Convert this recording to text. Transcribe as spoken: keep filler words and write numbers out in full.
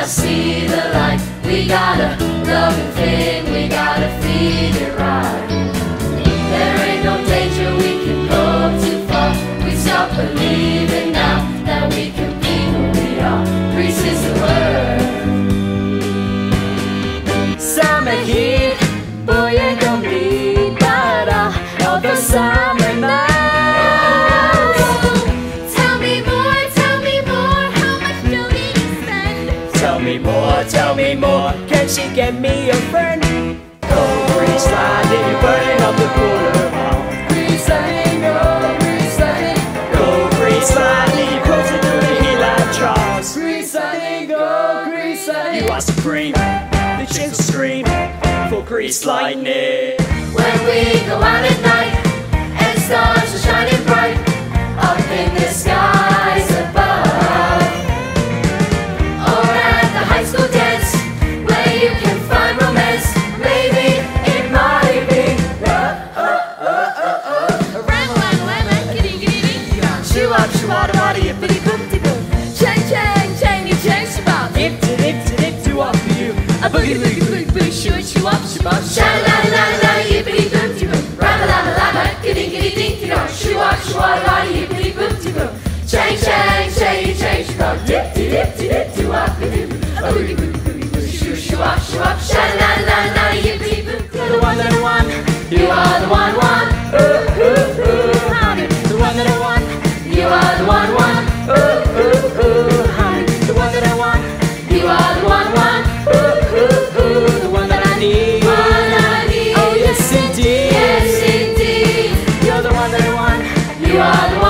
I see the light. We got a loving thing, we gotta feed it right. There ain't no danger, we can go too far. We stop believing now that we can be who we are. Grease is the word. Summer heat, boyega meet bara av the summer night. Tell me more, tell me more, how much do we spend? Tell me more, tell me more, can she get me a friend? Go grease lightning, you're burning up the quarter mile. Grease lightning, go grease lightning. Go grease lightning, you're closing through the heat like Charles. Grease lightning, go grease lightning. You are supreme, the chicks will scream for grease lightning. When we go out at night and stars are shining bright up in the skies above, or at the high school dance where you can find romance, maybe it might be uh, uh, uh, uh, uh. Shoo up, shoo up, body, yippity boom, boom. Chang, chang, changy, chang, shabab. Dip, dip, dip, dip, to up for you. A boogie, boogie, boogie, boogie, shoo, shoo up, shoo up, shoo. Sha-la-la-la-la, yippity-boom-ti-boom. Rama-lama-lama, giddy-giddy-ding-ti-dong. Shoo-wop, shoo-wop, yippity-boom-ti-boom. Chang, chang, changy, chang, shabab. Dip-ti-dip-ti-dip-ti-wop-a-doo. A boogie-boogie-boogie-boogie, shoo-shoo-wop, shoo-wop. Sha-la-la-la-la, yippity-boom. You're the one that I want. You are the one, one. Ooh, ooh, ooh, honey. The one that I want. You are the one, one. Ooh, ooh, ooh, honey. The one that I want. You are the one, one. Ooh, ooh, ooh, The one that I need. one I need. Oh yes indeed. Yes, indeed. You're the one that I want. You are the